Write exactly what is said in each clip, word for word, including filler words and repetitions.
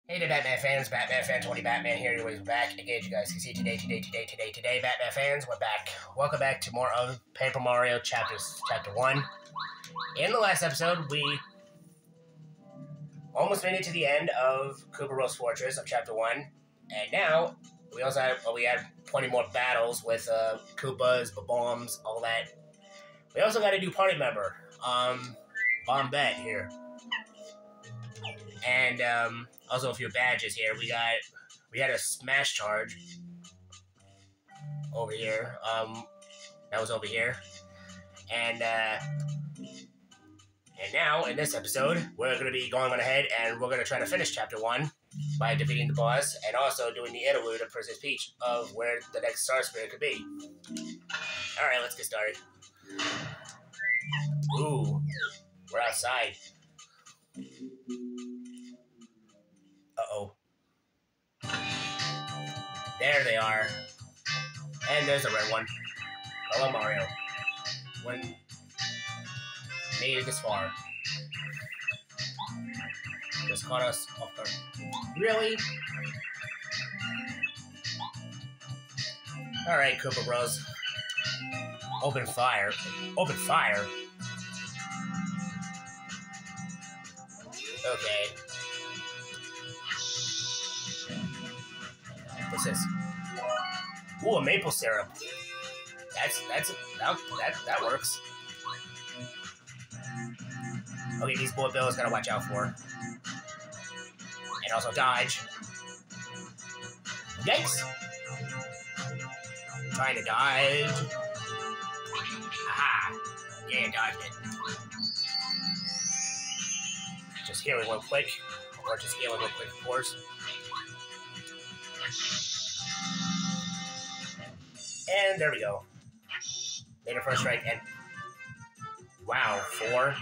Hey there, Batman fans. Batman Fan twenty Batman here. Anyways, we're back. Again, you guys can see today, today, today, today, today, Batman fans, we're back. Welcome back to more of Paper Mario Chapters, Chapter one. In the last episode, we almost made it to the end of Koopa Rose Fortress of Chapter one. And now, we also had, well, we had plenty more battles with uh, Koopas, Bob-ombs, all that. We also got a new party member, um, Bombette here. And um, also a few badges here. We got we had a smash charge over here. Um, that was over here, and uh, and now in this episode, we're going to be going on ahead and we're going to try to finish chapter one by defeating the boss and also doing the interlude of Princess Peach of where the next Star Spirit could be. All right, let's get started. Ooh, we're outside. Uh-oh. There they are. And there's a red one. Hello, Mario. When made it this far. Just caught us off guard. Really? Alright, Koopa Bros. Open fire. Open fire? Okay. What's this? Ooh, a maple syrup. That's that's that that, that works. Okay, these bullet bills gotta watch out for, and also dodge. Yikes! Trying to dodge. Aha! Yeah, dodged it. Just healing real quick, or just healing real quick, of course. And there we go. Made a first strike and wow, four.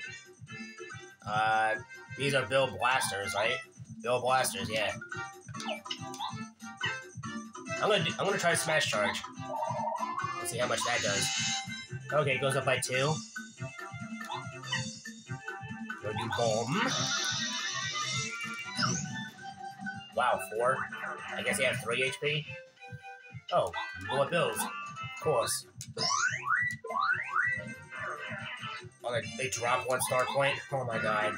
Uh, these are Bill Blasters, right? Bill Blasters, yeah. I'm gonna do, I'm gonna try to smash charge. Let's see how much that does. Okay, it goes up by two. Go do bomb. Wow, four. I guess they have three H P. Oh, bullet bills. Of course. Oh, they, they drop one star point? Oh my god.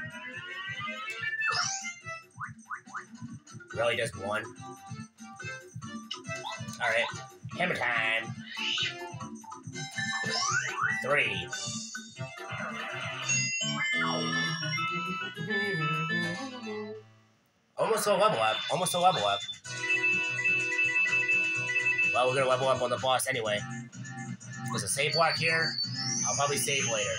Really just one? Alright. Hammer time. Three. Almost a level up. Almost a level up. Well, we're gonna level up on the boss anyway. There's a save block here. I'll probably save later.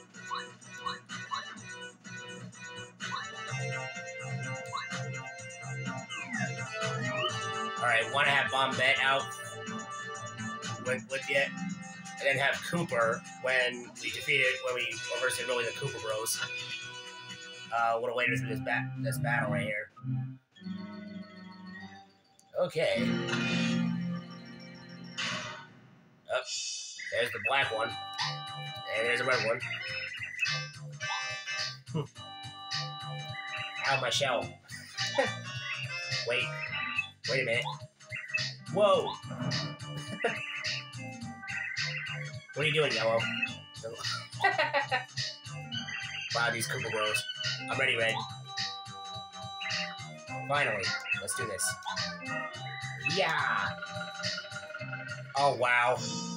Alright, wanna have Bombette out with, with it, and then have Cooper when we defeated, when we reversed really the Koopa Bros. Uh, a little later through this, ba this battle right here. Okay. Oh, there's the black one. And there's a red one. Out my shell. Wait. Wait a minute. Whoa! What are you doing, Yellow? Wow, these Koopa Bros. I'm ready, Red. Finally. Let's do this. Yeah! Oh, wow.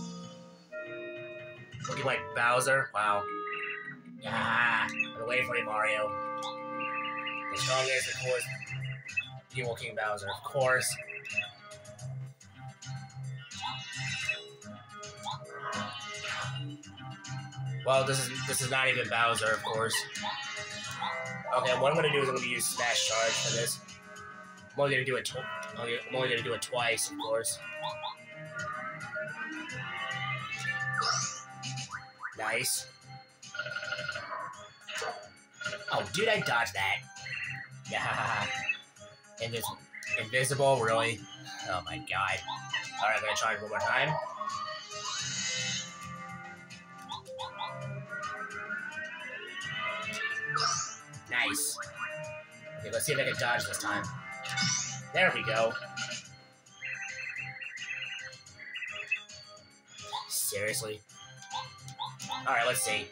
Looking like Bowser. Wow. Ah, I've been waiting for you, Mario. The strongest, of course, Evil King Bowser, of course. Well, this is this is not even Bowser, of course. Okay, what I'm gonna do is I'm gonna use Smash Charge for this. I'm only gonna do it. Tw I'm only gonna do it twice, of course. Nice. Oh, dude, I dodged that. Yeah. Invis invisible, really? Oh my god. Alright, I'm gonna try it one more time. Nice. Okay, let's see if I can dodge this time. There we go. Seriously? Alright, let's see.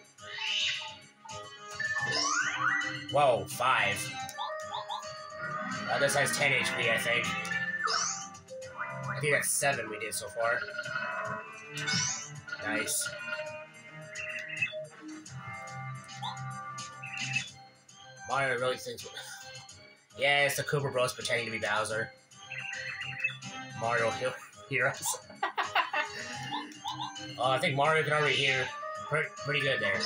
Whoa, five. Uh, this has ten H P, I think. I think that's seven we did so far. Nice. Mario really thinks... Yeah, it's the Koopa Bros pretending to be Bowser. Mario heal hear us. Oh, I think Mario can already hear pretty, pretty good there.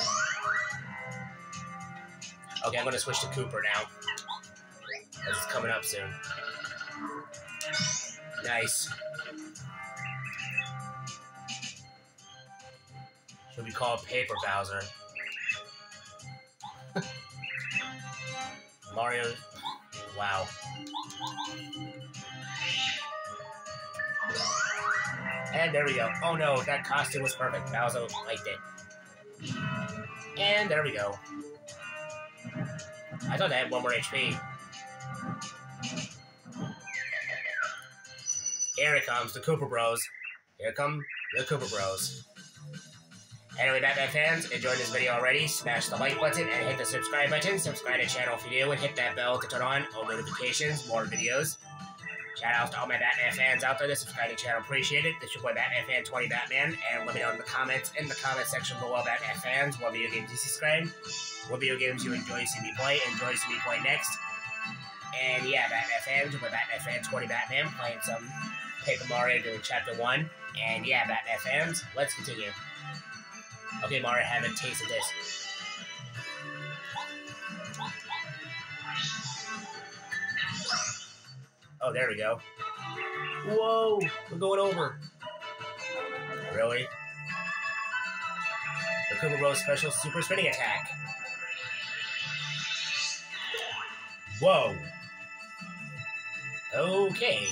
Okay, I'm gonna switch to Kooper now. This is coming up soon. Nice. Should we call it Paper Bowser? Mario... Wow. And there we go. Oh no, that costume was perfect. Bowser liked it. And there we go. I thought I had one more H P. Here it comes, the Koopa Bros. Here come the Koopa Bros. Anyway, Batman fans, enjoyed this video already, smash the like button and hit the subscribe button. Subscribe to the channel if you're new and hit that bell to turn on all notifications, more videos. Shout out to all my Batman fans out there that subscribe to the channel, appreciate it. This is your boy Batman Fan twenty Batman, and let me know in the comments, in the comment section below, Batman fans, what video games you subscribe, what video games you enjoy seeing me play, enjoy seeing me play next. And yeah, Batman fans, your boy Batman Fan twenty Batman, playing some Paper Mario doing Chapter one. And yeah, Batman fans, let's continue. Okay, Mario, have a taste of this. Oh, there we go. Whoa, we're going over. Really? The Koopa Bros special super spinning attack. Whoa. Okay.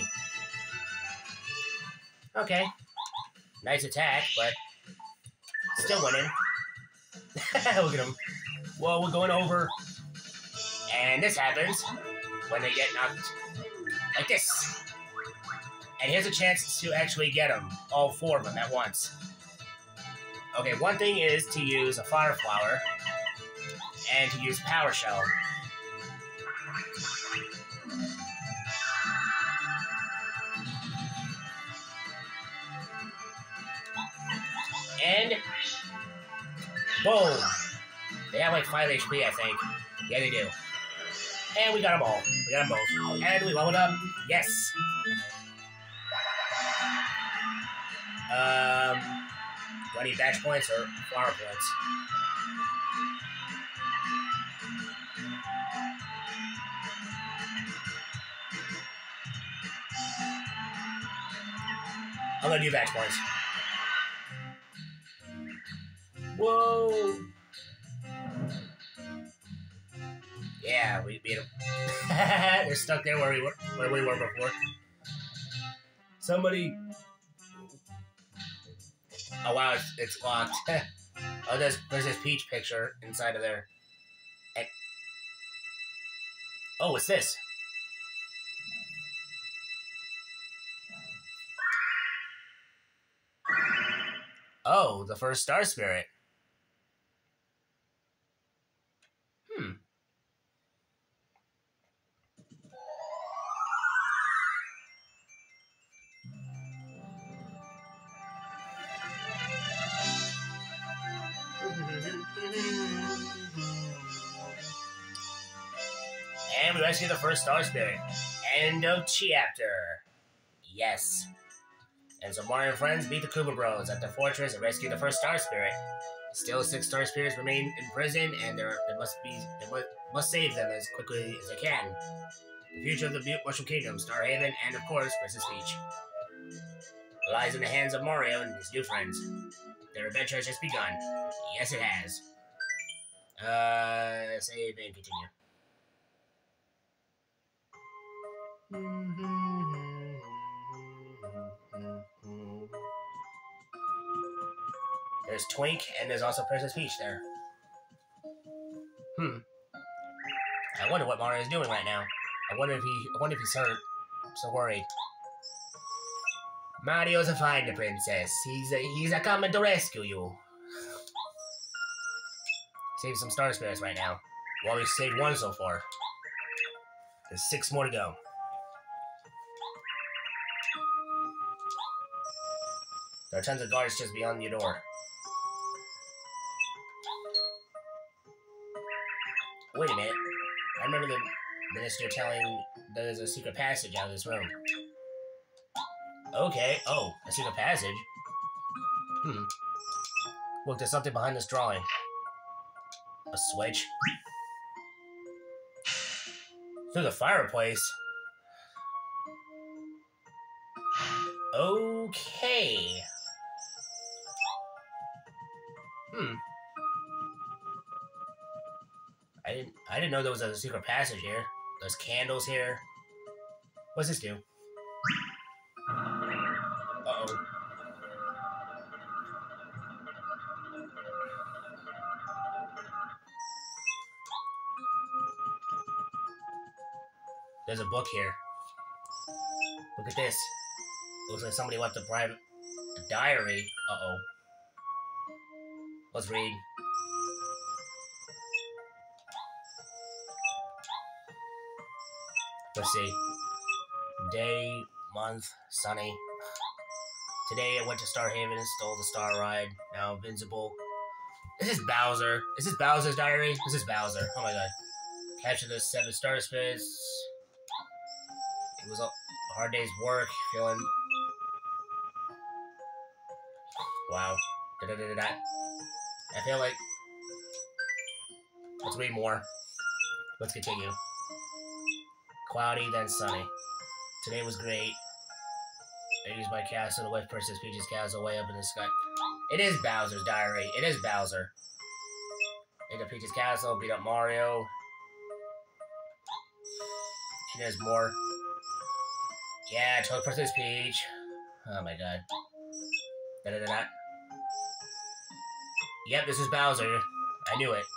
Okay. Nice attack, but still winning. Look at him. Whoa, we're going over. And this happens when they get knocked like this. And here's a chance to actually get them, all four of them at once. Okay, one thing is to use a Fire Flower and to use Power Shell. And boom! They have like five H P, I think. Yeah, they do. And we got them all. We got them both. And we leveled up. Yes! Um, do I need batch points or flower points? I'm gonna do batch points. Whoa! Yeah, we beat them. They're stuck there where we were, where we were before. Somebody. Oh wow, it's, it's locked. Oh, there's there's this Peach picture inside of there. And... Oh, what's this? Oh, the first Star Spirit. Hmm. And we rescue the first Star Spirit. End of chapter. Yes. And so Mario and friends beat the Koopa Bros at the fortress and rescue the first Star Spirit. Still, six Star Spirits remain in prison, and there they must be they must, must save them as quickly as they can. The future of the Mushroom Kingdom, Star Haven, and of course, Princess Peach lies in the hands of Mario and his new friends. Their adventure has just begun. Yes, it has. Uh, save and continue. There's Twink, and there's also Princess Peach there. Hmm. I wonder what Mario is doing right now. I wonder if he, I wonder if he's hurt. I'm so worried. Mario's a find the princess. He's a, he's a coming to rescue you. Save some star spirits right now. Well, we saved one so far. There's six more to go. There are tons of guards just beyond your door. Wait a minute. I remember the minister telling there's a secret passage out of this room. Okay. Oh, a secret passage? Hmm. Look, there's something behind this drawing. A switch. Through the fireplace? Okay. Hmm. I didn't I didn't know there was a secret passage here. There's candles here. What's this do? Uh-oh. There's a book here. Look at this. Looks like somebody left a private a diary. Uh-oh. Let's read. Let's see. Day, month, sunny. Today I went to Star Haven and stole the Star Ride. Now invincible. Is this Bowser? Is this Bowser's diary? This is Bowser. Oh my god. Capture the seven star spirits. It was a hard day's work. Feeling. Wow. Da da da da da. I feel like. Let's read more. Let's continue. Cloudy, then sunny. Today was great. I used my castle to lift Princess Peach's castle way up in the sky. It is Bowser's diary. It is Bowser. Into Peach's castle, beat up Mario. And there's more. Yeah, I told Princess Peach. Oh my god. Da da da da. Yep, this is Bowser. I knew it.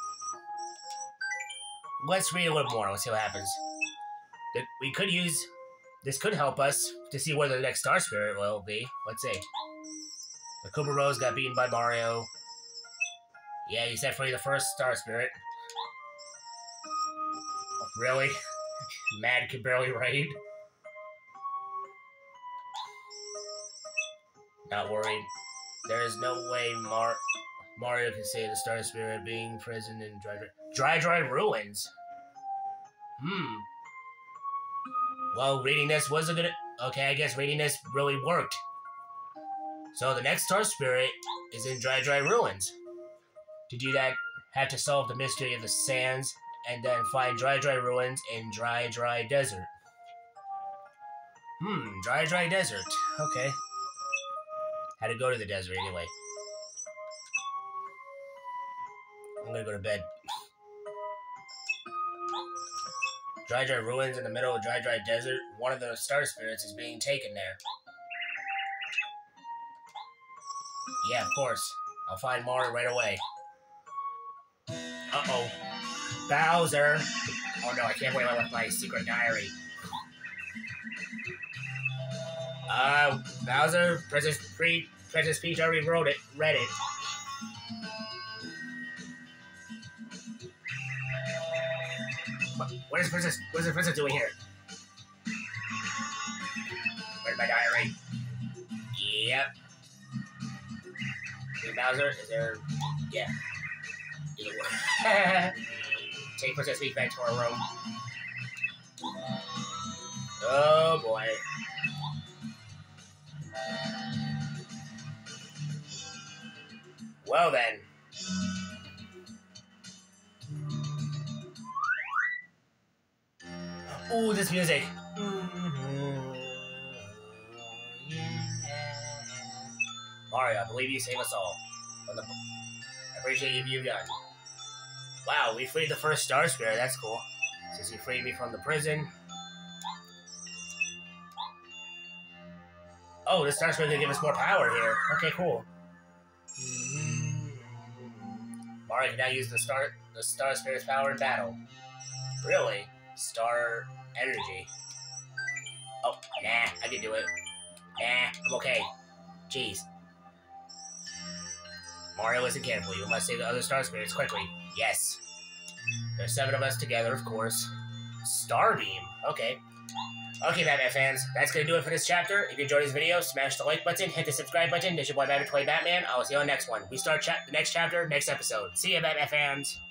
Let's read a little more. Let's see what happens. We could use... This could help us to see where the next Star Spirit will be. Let's see. The Koopa Rose got beaten by Mario. Yeah, you set free the first Star Spirit. Really? Mad could barely raid. Not worried. There is no way Mar Mario can save the Star Spirit being imprisoned in Dry Dry... Dry Dry Ruins? Hmm. Well, reading this was a good... Okay, I guess reading this really worked. So the next Star Spirit is in Dry Dry Ruins. To do that, have to solve the mystery of the sands, and then find Dry Dry Ruins in Dry Dry Desert. Hmm, Dry Dry Desert. Okay. Had to go to the desert anyway. I'm gonna go to bed. Dry Dry Ruins in the middle of Dry Dry Desert. One of the Star Spirits is being taken there. Yeah, of course. I'll find Mario right away. Uh-oh. Bowser! Oh no, I can't believe I left my secret diary. Uh, Bowser, Princess Peach, Princess Peach already wrote it, read it. What is Princess, what is the Princess doing here? Where's my diary? Yep. Hey, Bowser, is there... Yeah. Take Princess Peach back to her room. Oh, boy. Well, then. Ooh, this music. Mario, I believe you saved us all. From the... I appreciate you, you've done. Wow, we freed the first Star Spirit. That's cool. Since you freed me from the prison. Oh, this Star Spirit can give us more power here. Okay, cool. Mario can now use the Star the Star Spirit's power in battle. Really? Star energy. Oh, nah, I can do it. Nah, I'm okay. Jeez. Mario isn't careful. You must save the other star spirits quickly. Yes. There's seven of us together, of course. Starbeam. Okay. Okay, Batman fans. That's gonna do it for this chapter. If you enjoyed this video, smash the like button, hit the subscribe button. This is your boy Batman Toy Batman. I will see you on the next one. We start cha the next chapter, next episode. See ya, Batman fans.